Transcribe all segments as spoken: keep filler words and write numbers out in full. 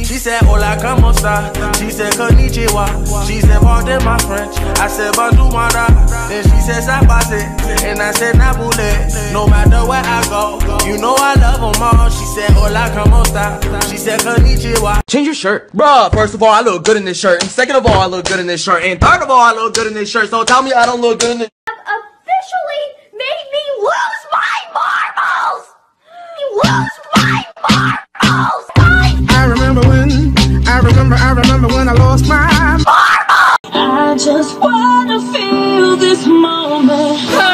She said, hola, como esta? She said, konnichiwa. She said, pardon my French. I said, bonjour, mara. Then she said, sabase. And I said, nabule. No matter where I go, you know I love them all. She said, hola, como esta? She said, konnichiwa. Change your shirt. Bruh, first of all, I look good in this shirt. And second of all, I look good in this shirt. And third of all, I look good in this shirt. So tell me I don't look good in this. Officially made me lose my marbles! Lose my marbles! I remember when, I remember, I remember when I lost my marbles! I just wanna feel this moment.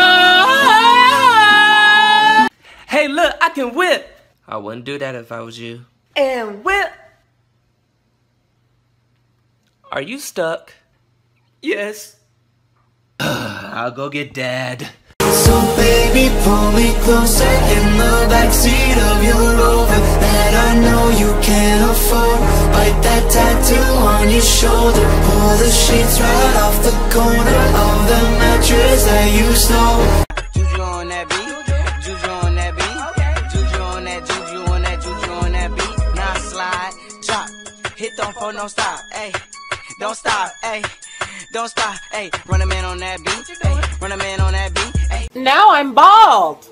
Hey, look, I can whip. I wouldn't do that if I was you. And whip. Are you stuck? Yes. I'll go get Dad. So baby, pull me closer in the backseat of your Rover that I know you can't afford. Bite that tattoo on your shoulder. Pull the sheets right off the corner of the mattress that you stole. Juju on that beat, juju on that beat, juju on that, juju on that, juju on that beat. Now slide, drop, hit don't fall, no stop, ayy, don't stop, ayy. Don't stop, hey, run a man on that beat, hey, run a man on that beat, hey. Now I'm bald.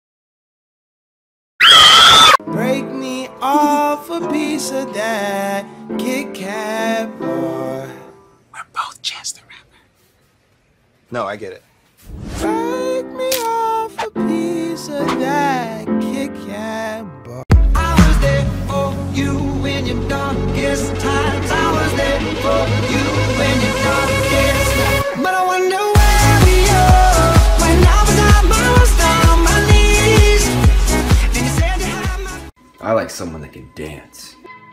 Break me off a piece of that Kit Kat bar. We're both Chance the Rapper. No, I get it. Break me off a piece of that Kit Kat bar. I was there for you in your darkest times. I was there for you in your darkest night. But I wonder where we are when I was on my, was down my knees. And you said you had my... I like someone that can dance.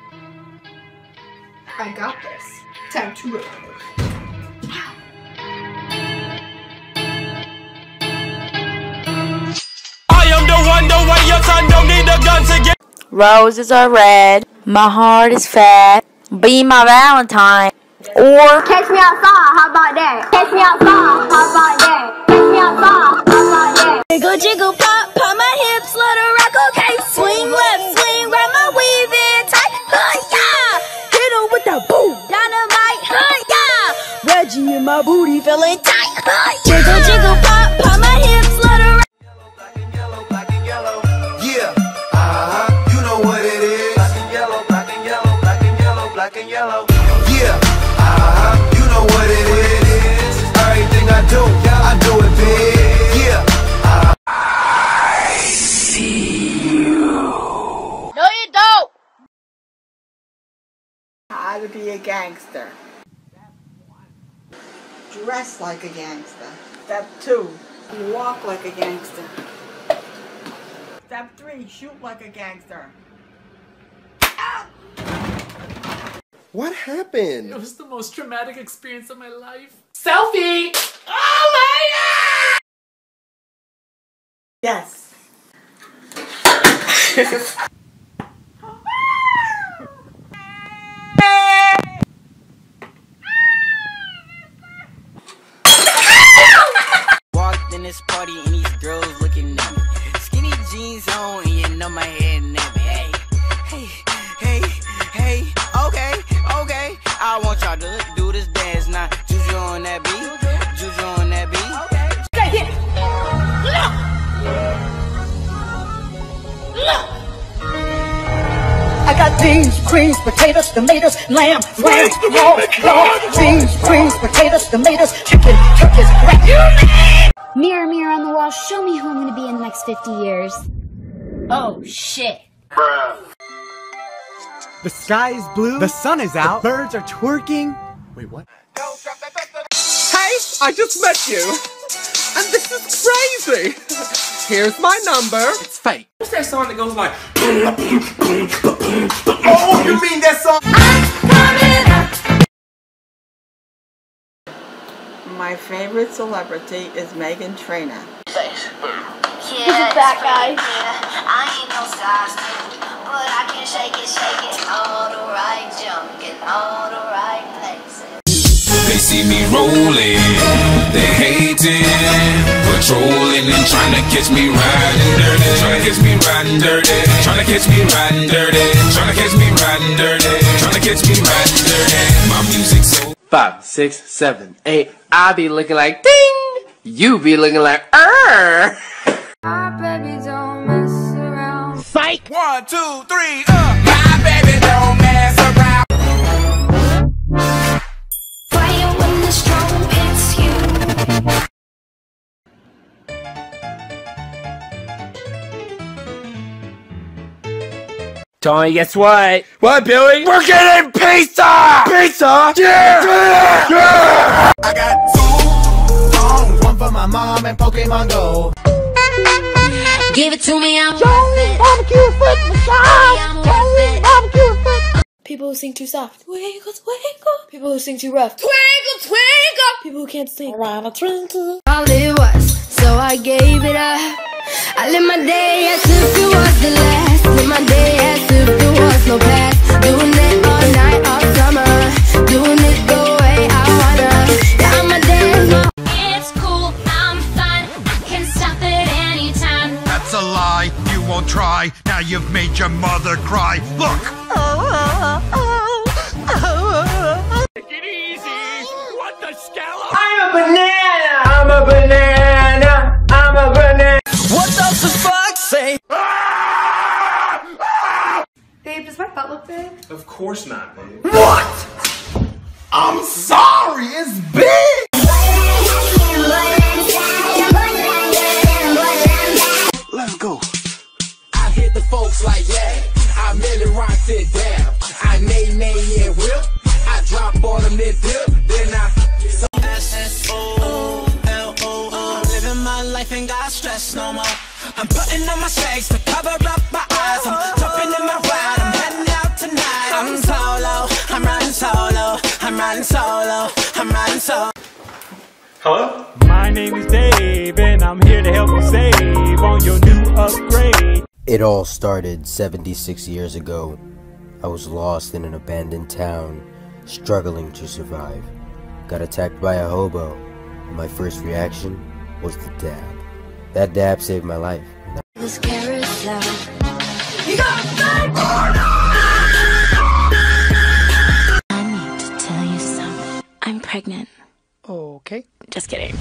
I got this. Tattoo it. I am the one, the way your son don't need a gun to get. Roses are red, my heart is fat, be my Valentine, or Catch me outside, how about that? Catch me outside, how about that? Catch me outside, how about that? Jiggle, jiggle, pop, pop my hips, let her rock, okay? Swing left, swing right, my weave in tight, huh, yeah! Hit her with that boom, dynamite, huh, yeah! Reggie in my booty feeling tight, huh, yeah! Jiggle, jiggle, pop, pop my hips, let her rock. Yellow. Yeah, uh-huh, you know what it is. Everything I do, I do it big. Yeah, uh-huh. I see you. No, you don't. How to be a gangster. Dress like a gangster. Step two, walk like a gangster. Step three, shoot like a gangster. What happened? It was the most traumatic experience of my life. Selfie! Oh my god! Yes. Walked in this party and these girls looking at me. Skinny jeans on and you know my head nappy. Hey, hey, hey, hey, okay, okay. I want y'all to do this dance now. Juju on that beat, juju on that beat. Take it. Look. Look. I got beans, greens, potatoes, tomatoes, lamb, lamb, raw, raw. Beans, greens, potatoes, tomatoes, chicken, turkeys, rat. Mirror, mirror on the wall, show me who I'm gonna be in the next fifty years. Oh, shit. The sky is blue, the sun is out, the birds are twerking. Wait, what? Hey, I just met you. And this is crazy. Here's my number. It's fake. What's that song that goes like... Oh, you mean that song? My favorite celebrity is Meghan Trainor. Yeah, it's that guy. Yeah, I ain't no size two, but I can shake it, shake it. All the right junk in all the right places. They see me rolling, they hating, patrolling and trying to catch me riding dirty, trying to catch me riding dirty, trying to catch me riding dirty, trying to catch me riding dirty. catch me riding dirty. My music so Five, six, seven, eight. I be looking like ding. You be looking like er. My baby don't mess around. Psych. One, two, three, uh. My baby don't mess around. Fire when the storm hits you. Tony, guess what? What, Billy? We're getting pizza! Pizza? Yeah! Yeah! Yeah! I got two songs, one for my mom and Pokemon Go. Give it to me, I'm Joey barbecue foot massage. Joey barbecue foot. People who sing too soft. Twinkle, twinkle. People who sing too rough. Twinkle, twinkle. People who can't sing. Around a twinkle. all it was, so I gave it up. I live my day as if it was the last. Live my day as if there was no past. Doing it all night, all summer. Doing it the way I wanna. Yeah, I'm a dance mom. It's cool, I'm fine. I can stop it anytime. That's a lie, you won't try. Now you've made your mother cry. Look! Take it easy. What the scallop? I'm a banana. I'm a banana. I'm a banana. What does the fuck say? Babe, does my butt look big? Of course not, babe. What? I'm sorry, it's big! Let's go. I hit the folks like that. I really rocked it down. I nay nay and whip. I drop on them and dip. Then I S S O L O O. I'm living my life, ain't got stress no more. I'm putting on my shades to cover up my eyes. I'm jumping in my ride, I'm heading out tonight. I'm solo, I'm riding solo. I'm riding solo, I'm riding solo. Hello? My name is Dave, and I'm here to help you save on your new upgrade. It all started seventy-six years ago. I was lost in an abandoned town, struggling to survive. Got attacked by a hobo, and my first reaction was the dab. That dab saved my life. This carousel. You got me! I need to tell you something. I'm pregnant. Okay. Just kidding.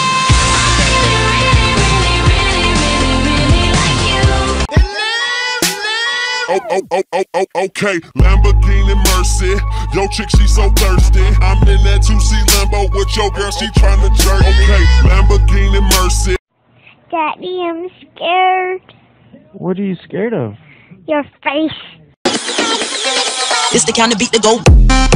Oh, oh, oh, oh, oh, okay, Lamborghini Mercy. Yo, chick, she so thirsty. I'm in that two C Lambo with your girl, she tryna jerk. Okay, Lamborghini Mercy. Daddy, I'm scared. What are you scared of? Your face. It's the kind of beat to go.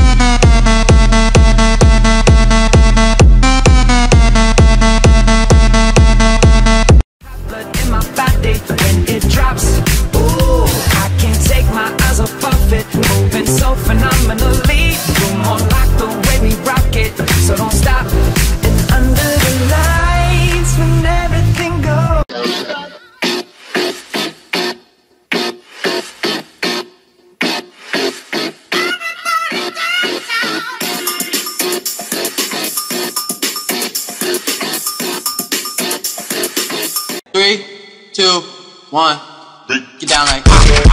Blood in my body when it drops. Ooh, I can't take my eyes off of it. Moving so phenomenally. You're more like the way we rock it. So don't stop. And under the lights when everything goes. Three, two, one. Get down like.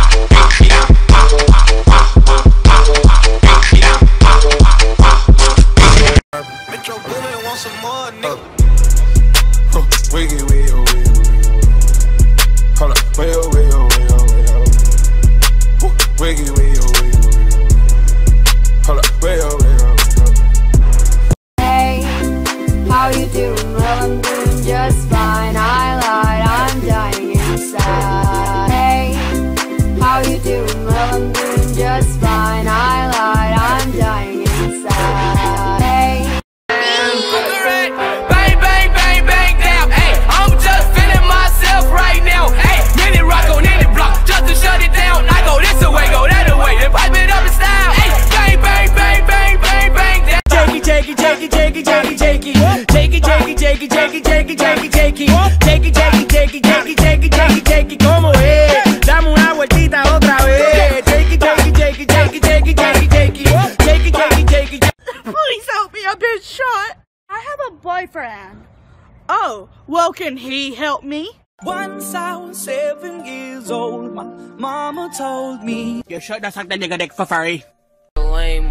Metro Boomin want some more, nigga. Wiggy, wiggy, wiggy, wiggy. Hold up. Way, oh, way, oh, way, oh, way, oh. Wiggy, wiggy, wiggy, wiggy. Hold up. Way, oh, way, oh, way, oh. Hey, how you doing? Well, I'm doing just fine. I lied, I'm dying inside. Hey, how you doing? Well, I'm doing just fine. I lied, I'm dying inside. Hey. Bang, bang, bang, bang, down. Hey, I'm just feeling myself right now. Hey, minute rock on any block just to shut it down. I go this away, go that away, then pipe it up in style. Hey, bang, bang, bang, bang, bang, bang, down. Take it, take it, take it, take it, take it, take it, take it, take it, take it, take it, take it, take it, take it, take it, take it, take it, take it, take it, take it, take it, como es, dame una vueltita otra vez. Take it, take it, take it, take it, take it, take it, take it, take it, take it, take it. Please help me, I've been shot. I have a boyfriend. Oh, well, can he help me? Once I was seven years old, my mama told me You should have sucked the nigga dick for free.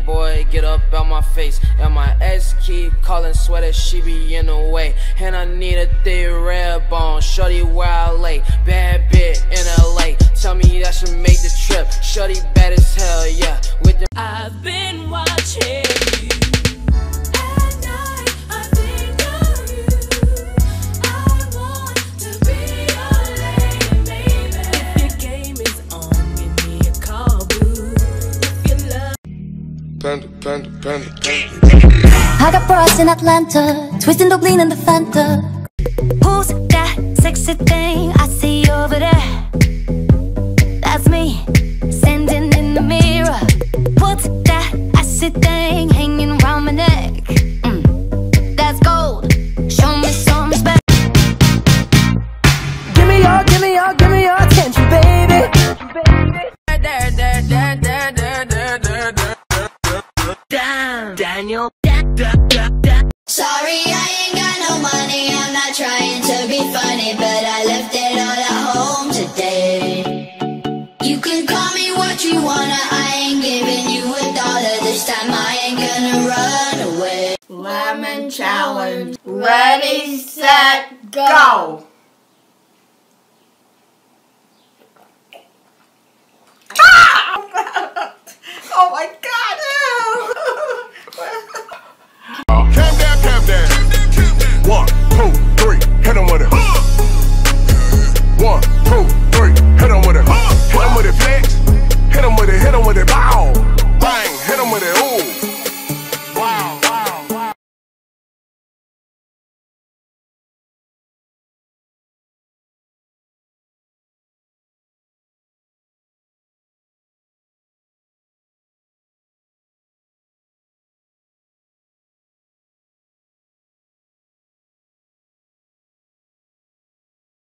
boy, get up out my face. And my ex keep calling, swear that she be in the way. And I need a thick red bone, shorty where I lay. Bad bitch in L A, tell me I should make the trip. Shorty bad as hell, yeah. With the I've been watching you. Panda, panda, panda, panda. I got bras in Atlanta, twisting the lean in the Fanta. Who's that sexy thing I see over there? That's me, standing in the mirror. What's that acid thing hanging around my neck? Mm, that's gold, show me some respect. Give me your, give me your, give me your attention, baby. Damn, Daniel. Sorry, I ain't got no money. I'm not trying to be funny, but I left it all at home today. You can call me what you wanna. I ain't giving you a dollar this time. I ain't gonna run away. Lemon challenge. Ready, set, go. Oh my God! Calm down, calm down. One, two, three, hit him with it. One, two, three, hit him with it. Hit him with it, flex. Hit him with it, hit him with it, bow.